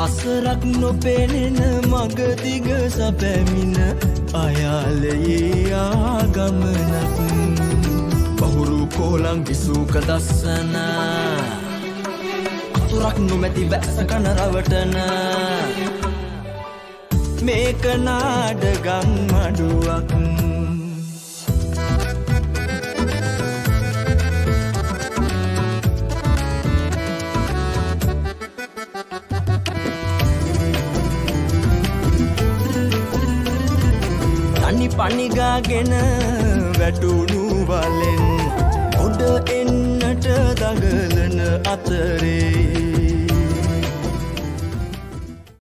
හසරක් නොපෙනෙන මග දිග සැපැමින අයාලයේ ආගමනක් බහුරු කෝලං විසූක දස්සන අතුරක් නොමැති වැස්ස කන රවටන මේක නාඩගම් මඩුවක් පනිගාගෙන වැටුණු වලෙන් ගොඩ එන්නට දඟලන අතරේ